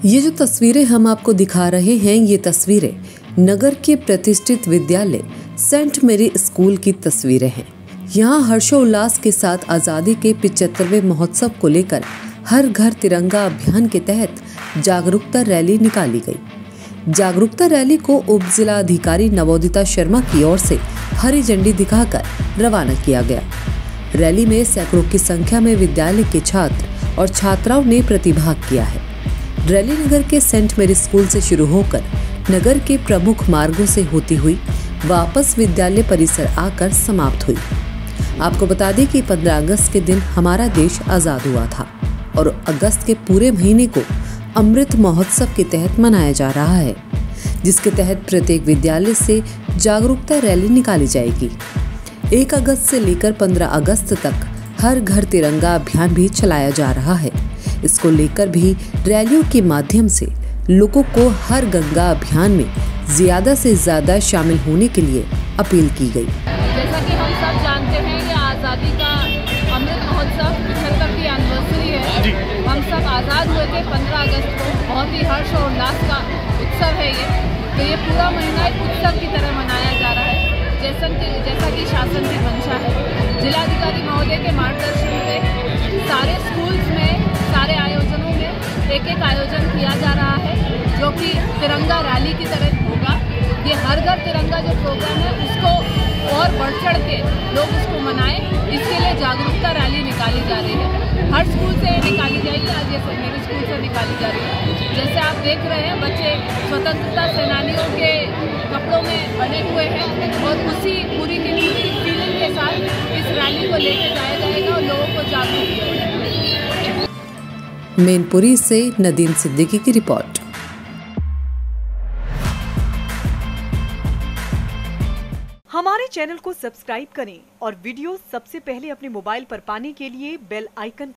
ये जो तस्वीरें हम आपको दिखा रहे हैं, ये तस्वीरें नगर के प्रतिष्ठित विद्यालय सेंट मेरी स्कूल की तस्वीरें हैं। यहाँ हर्षोल्लास के साथ आज़ादी के 75वें महोत्सव को लेकर हर घर तिरंगा अभियान के तहत जागरूकता रैली निकाली गई। जागरूकता रैली को उप जिला अधिकारी नवोदिता शर्मा की ओर से हरी झंडी दिखाकर रवाना किया गया। रैली में सैकड़ों की संख्या में विद्यालय के छात्र और छात्राओं ने प्रतिभाग किया है। रैली नगर के सेंट मेरी स्कूल से शुरू होकर नगर के प्रमुख मार्गों से होती हुई वापस विद्यालय परिसर आकर समाप्त हुई। आपको बता दें कि 15 अगस्त के दिन हमारा देश आज़ाद हुआ था और अगस्त के पूरे महीने को अमृत महोत्सव के तहत मनाया जा रहा है, जिसके तहत प्रत्येक विद्यालय से जागरूकता रैली निकाली जाएगी। 1 अगस्त से लेकर 15 अगस्त तक हर घर तिरंगा अभियान भी चलाया जा रहा है। इसको लेकर भी रैलियों के माध्यम से लोगों को हर गंगा अभियान में ज्यादा से ज्यादा शामिल होने के लिए अपील की गई। जैसा कि हम सब जानते हैं, ये आज़ादी का अमृत महोत्सव 75वीं एनिवर्सरी है। हम सब आज़ाद हुए थे 15 अगस्त को। बहुत ही हर्ष और उल्लास का उत्सव है ये। तो ये पूरा महीना एक उत्सव की तरह मनाया जा रहा है, जैसा कि शासन की मंशा है। जिलाधिकारी महोदय के मार्गदर्शन में सारे स्कूल्स में, सारे आयोजनों में एक आयोजन किया जा रहा है, जो कि तिरंगा रैली की तरह होगा। ये हर घर तिरंगा जो प्रोग्राम है, उसको और बढ़ चढ़ के लोग उसको मनाएं, इसके लिए जागरूकता रैली निकाली जा रही है। हर स्कूल से निकाली जाएगी। आज जैसे मेरे स्कूल से निकाली जा रही है। जैसे आप देख रहे हैं, बच्चे स्वतंत्रता सेनानियों के कपड़ों में बने हुए हैं और उसी पूरी की पूरी फीलिंग के साथ इस रैली को लेकर जाया जाएगा और लोगों को जागरूक किया जाएगा। मैनपुरी से नदीम सिद्दीकी की रिपोर्ट। हमारे चैनल को सब्सक्राइब करें और वीडियो सबसे पहले अपने मोबाइल पर पाने के लिए बेल आइकन